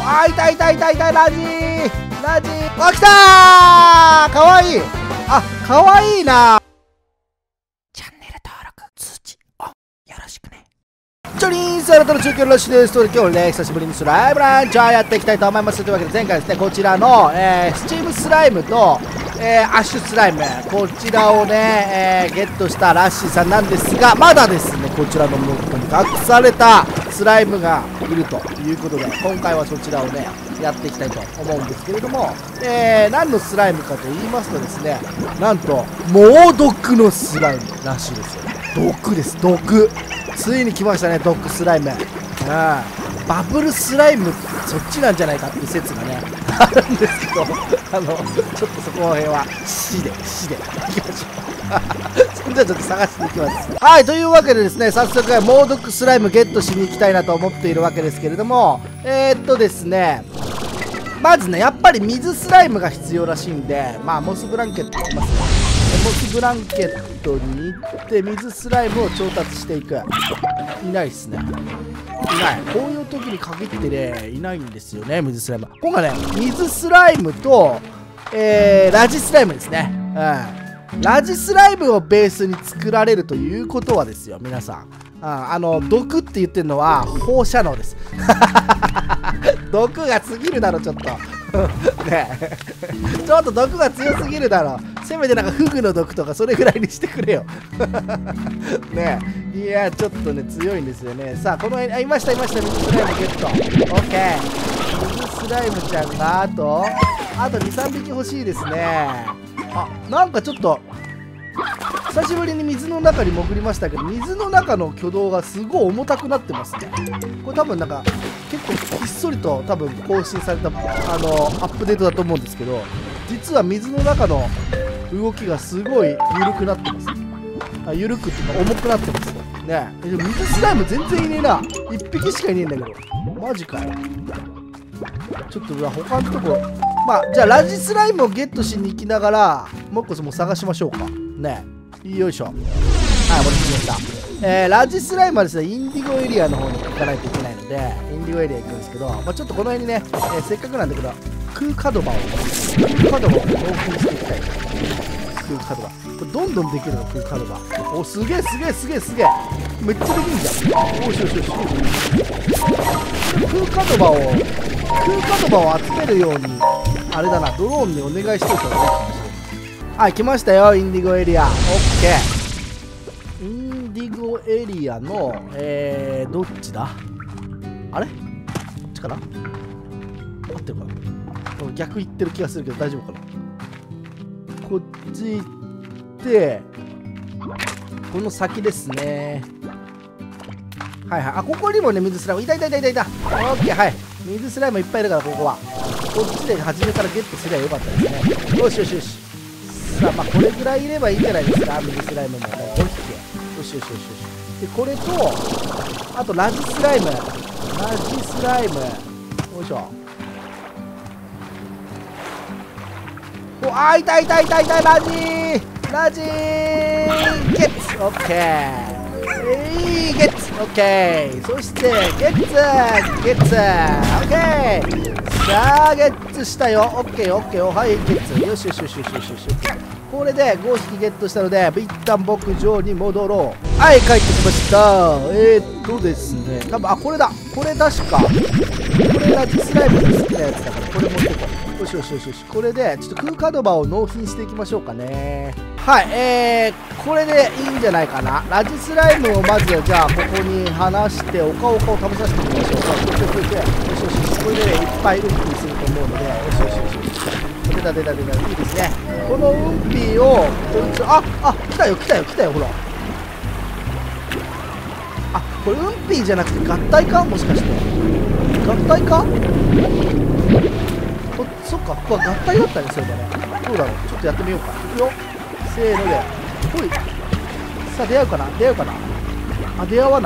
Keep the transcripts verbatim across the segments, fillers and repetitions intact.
あー、痛い痛い痛い痛い、ラジーラジー、あ、来たー、かわいい。あ、かわいいな。チャンネル登録通知オンよろしくね。チョリーンサラダの中継ラッシュです。ということで今日ね、久しぶりにスライムランチャーやっていきたいと思います。というわけで前回ですね、こちらの、えー、スチームスライムと、えー、アッシュスライム、こちらをね、えー、ゲットしたラッシーさんなんですが、まだですね、こちらのモッドに隠されたスライムがいるということで、今回はそちらをね、やっていきたいと思うんですけれども、えー、何のスライムかと言いますとですね、なんと猛毒のスライムらしいですよ。毒です、毒。ついに来ましたね、ドッグスライム。あバブルスライム、そっちなんじゃないかっていう説がねあるんですけど、あのちょっとそこら辺は死で死でいきましょうそんじゃちょっと探していきます。はい、というわけでですね、早速猛毒スライムゲットしに行きたいなと思っているわけですけれども、えー、っとですねまずね、やっぱり水スライムが必要らしいんで、まあモスブランケットいきますね。モスブランケットに行って水スライムを調達していく。いないっすね、いない。こういう時に限ってね、いないんですよね、水スライム。今回ね、水スライムと、えー、ラジスライムですね。うん、ラジスライムをベースに作られるということはですよ、皆さん。あ, あの毒って言ってるのは放射能です毒が過ぎるだろちょっとねちょっと毒が強すぎるだろ。せめてなんかフグの毒とかそれぐらいにしてくれよねえ、いやちょっとね強いんですよね。さあこの辺、あ、いましたいました、水スライムゲット。 OK、 水スライムちゃんがあとあとにさんびき欲しいですね。あ、なんかちょっと久しぶりに水の中に潜りましたけど、水の中の挙動がすごい重たくなってますね。これ多分なんか結構ひっそりと多分更新されたあのアップデートだと思うんですけど、実は水の中の動きがすごい緩くなってます。あ、緩くっていうか重くなってますね。え、でも水スライム全然いねえな。いっぴきしかいねえんだけど、マジかよ。ちょっと他のとこ、まあじゃあラジスライムをゲットしに行きながらもう一個も探しましょうかね。よいしょ。はい、戻ってきました。えー、ラジスライムはですね、インディゴエリアの方に行かないといけないので、インディゴエリア行くんですけど、まあ、ちょっとこの辺にね、えー、せっかくなんだけど、空カドバを、空カドバを納品していきたい。空カドバ。これどんどんできるの、空カドバ。お、すげえすげえすげえすげえ。めっちゃできるじゃん。よしよしよし。空カドバを、空カドバを集めるように、あれだな、ドローンにお願いしておいた方がいいかもしれない。はい、来ましたよ、インディゴエリア。オッケー。インディゴエリアの、えー、どっちだあれこっちかな合ってるかな。逆行ってる気がするけど大丈夫かな。こっち行って、この先ですね。はいはい。あ、ここにもね、水スライム。いたいたいたいたいた。オッケー、はい。水スライムいっぱいいるから、ここは。こっちで初めからゲットすればよかったですね。よしよしよし。さあ、まあこれぐらいいればいいんじゃないですか、水スライムもね。ごひき。よしよしよしよし。で、これと、あとラジスライム。ラジスライム。よいしょ。お、あー、いたいたいたいた、ラジーラジーゲッツオッケー。えい、ゲッツオッケー。そして、ゲッツゲッツオッケー。さあ、ゲッツしたよ。オッケーオッケー。はい、ゲッツ。よしよしよしよしよしよし。これでごひきゲットしたので、一旦牧場に戻ろう。はい、帰ってきました。えー、っとですね、多分、あ、これだ。これ確か。これラジスライムの好きなやつだから、これ持ってこう。よしよしよしよし。これで、ちょっと空カドバを納品していきましょうかね。はい、えー、これでいいんじゃないかな。ラジスライムをまず、じゃあ、ここに離して、お顔お顔食べさせてみましょうか。よしよしよしよし。よしよしよし。これでね、いっぱいウンピーすると思うので、よしよしよしよし。出た出た出た。いいですね。このウンピーを、こいつ、あ、あ、来たよ来たよ来たよ、ほら。あ、これウンピーじゃなくて合体かもしかして。合体かこそっか、ここは合体だったね、それだね。どうだろう、ちょっとやってみようか。いくよ。せーので。ほい。さあ、出会うかな出会うかなあ、出会わない。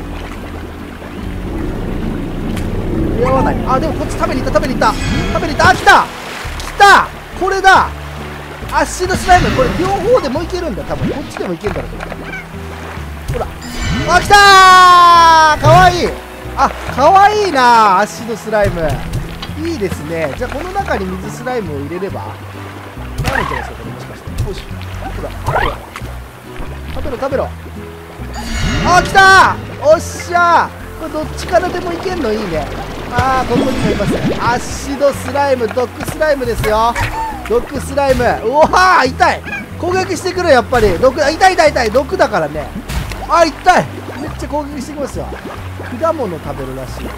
出会わない。あ、でもこっち食べに行った食べに行った食べに行った。あ、来た来たこれだ。アッシュドスライム。これ両方でもいけるんだ。多分こっちでもいけるんだろう。ほら。あ、来たーかわいいあ、かわいいな、アシドスライム。いいですね。じゃあこの中に水スライムを入れればなるんじゃないですか、これ。もしかして。よし、ほらほら、食べろ食べろ。あ、来たー。おっしゃー。これどっちからでもいけんのいいね。あー、ここにもいます。アシドスライム、ドッグスライムですよ。ドッグスライム。うわー、痛い。攻撃してくる、やっぱり。毒、痛い痛い痛い。毒だからね。あ、痛い。めっちゃ攻撃してきますよ。果物食べるらしいですね。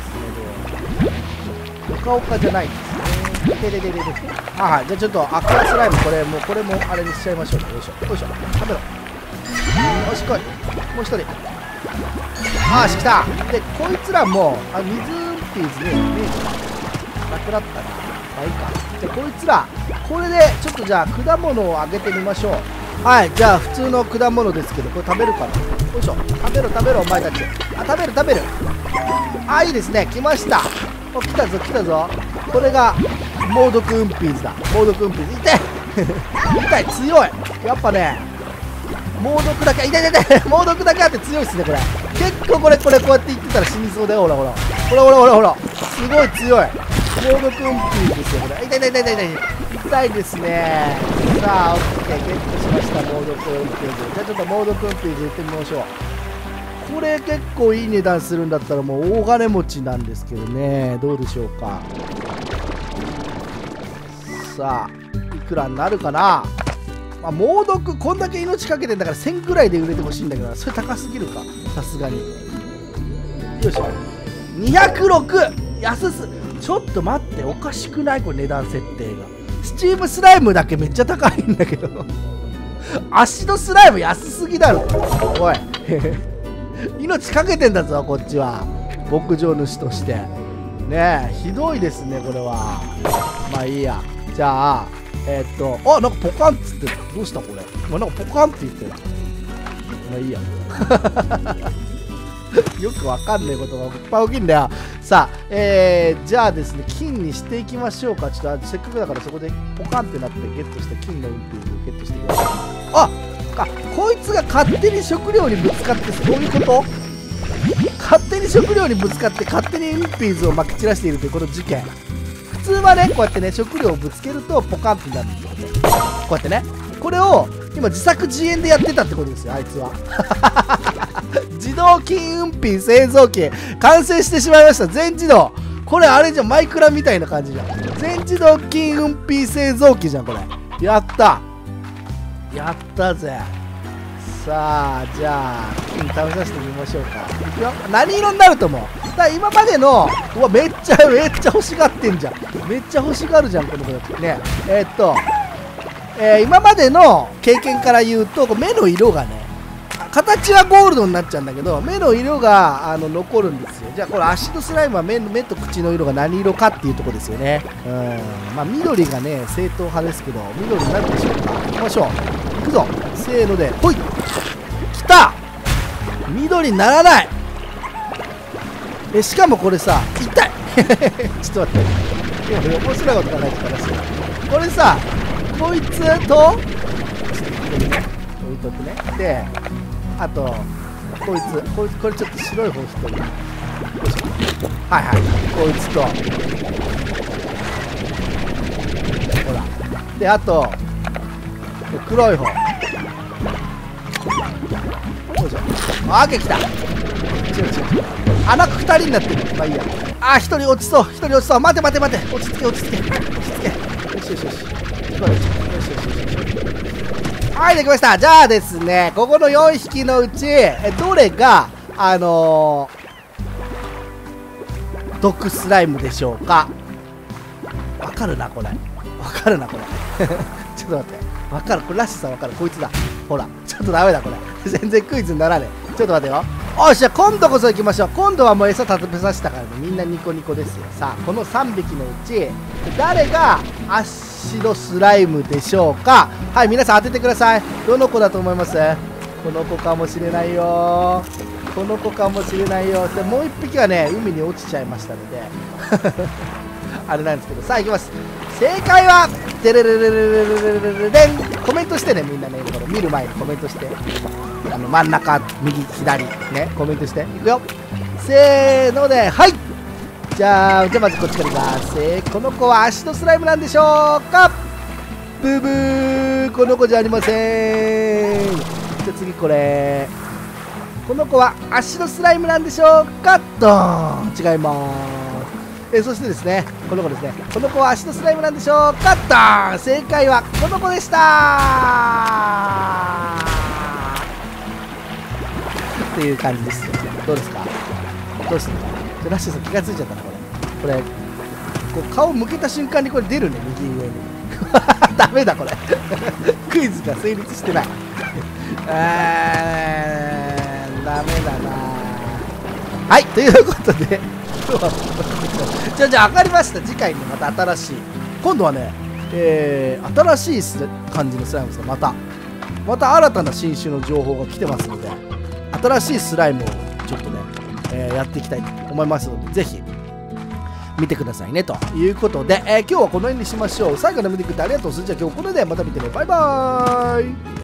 おかおかじゃないんですね。ででででで。あ、はい。じゃあちょっとアクアスライム、これもうこれもあれにしちゃいましょう。よいしょよいしょ。食べろ。よし、来い。もう一人。あーし、来た。でこいつらもあ、水っていう字ね、ねなくなったな。まあいいか。じゃあこいつらこれでちょっとじゃあ果物をあげてみましょう。はい。じゃあ普通の果物ですけど、これ食べるかな。よいしょ。食べろ食べろお前たち。あ、食べる食べる。あ、いいですね。来ました。お、来たぞ来たぞ。これが猛毒ウンピーズだ。猛毒ウンピーズ。痛い痛い。強い。やっぱね、猛毒だけ、痛い痛い痛い。猛毒だけあって強いっすね、これ。結構これこれこうやって言ってたら死にそうだよ。ほらほらほらほらほらほら、すごい強い猛毒ウンピーズですよ、これ。痛い痛い痛い痛い痛い痛いですね。さあ、オッケー、ゲットしました、猛毒ウンピーズ。じゃあちょっと猛毒ウンピーズいってみましょう。これ結構いい値段するんだったらもう大金持ちなんですけどね。どうでしょうか。さあ、いくらになるかな。まあ、猛毒こんだけ命かけてんだからせんぐらいで売れてほしいんだけど、それ高すぎるか、さすがに。よいしょ。にひゃくろく。安す。ちょっと待って、おかしくないこれ、値段設定が。スチームスライムだけめっちゃ高いんだけどアシドスライム安すぎだろおい命かけてんだぞこっちは、牧場主としてね。えひどいですねこれは。まあいいや。じゃあえー、っとあ、なんかポカンっつってどうしたこれ。まあ、なんかポカンって言ってる。まあいいやよくわかんないことがいっぱい起きるんだよ。さあ、えー、じゃあですね、金にしていきましょうか。ちょっとせっかくだからそこでポカンってなってゲットして金の運転をゲットしてください。ああ、こいつが勝手に食料にぶつかって、そういうこと。勝手に食料にぶつかって勝手にウンピーズをまき散らしているというこの事件。普通はね、こうやってね、食料をぶつけるとポカンってなるんですよね。こうやってね、これを今自作自演でやってたってことですよ、あいつは自動金運品製造機完成してしまいました。全自動。これあれじゃん、マイクラみたいな感じじゃん。全自動金運品製造機じゃんこれ。やったやったぜ。さあ、じゃあ金試させてみましょうか。いくよ。何色になると思う。だから今までの、うわ、めっちゃめっちゃ欲しがってんじゃん。めっちゃ欲しがるじゃんこの子たちね。えー、っとえー、今までの経験から言うと、目の色がね、形はゴールドになっちゃうんだけど、目の色があの残るんですよ。じゃあこれアシドスライムは 目, 目と口の色が何色かっていうところですよね。うん、まあ緑がね正統派ですけど、緑になるでしょうか。いきましょう。いくぞ。せーのでほい。きた。緑にならない。えしかもこれさ、痛いちょっと待って、いや面白いこと考えてたらしい。これさ、こいつと置いとくね。で、あとこいつ、こいつ、これちょっと白い方一人。はいはい、こいつとほら。で、あと黒い方。よいしょ。あ、赤来た。違う違う違う。穴ふたりになってる。まあいいや。あ、ひとり落ちそう。ひとり落ちそう。待て待て待て。落ち着け落ち着け落ち着け。よしよしよし。はい、できました。じゃあですね、ここのよんひきのうちえどれがあのー、毒スライムでしょうか。わかるなこれ。わかるなこれ。ちょっと待って。わかる。これラッシュさんわかる。こいつだ。ほら、ちょっとダメだこれ。全然クイズにならねえ。ちょっと待ってよ。おっしゃ、今度こそ行きましょう。今度はもう餌食べさせたからね、みんなニコニコですよ。さあ、このさんびきのうち誰がアシドスライムでしょうか。はい、皆さん当ててください。どの子だと思います？この子かもしれないよ。この子かもしれないよ。でもういっぴきはね、海に落ちちゃいましたのであれなんですけど、さあ行きます。正解はデレレレレレレレレレレン。コメントしてね、みんなね、これ見る前にコメントして、あの真ん中右左ね、コメントしていくよ。 せーので、はい。じゃあ、じゃあまずこっちからいきます。えー、この子は足のスライムなんでしょうか。ブブー、この子じゃありません。じゃあ次これ。この子は足のスライムなんでしょうか。ドーン、違います。えー、そしてですね、この子ですね。この子は足のスライムなんでしょうか。ドーン、正解はこの子でした。っていう感じです。どうですか。どうするか。ラッシュさん気がついちゃったなこれ。これこう顔向けた瞬間にこれ出るね、右上に。ダメだこれ。クイズが成立してない。あー、ダメだな。はい、ということでじゃあじゃあ上がりました。次回にまた新しい、今度はね、えー、新しいス感じのスライムですね。またまた新たな新種の情報が来てますので、新しいスライムをちょっとね、えー、やっていきたいと思いますので、ぜひ見てくださいねということで、えー、今日はこの辺にしましょう。最後まで見てくれてありがとう。それじゃあ今日これでまた見てね。バイバーイ。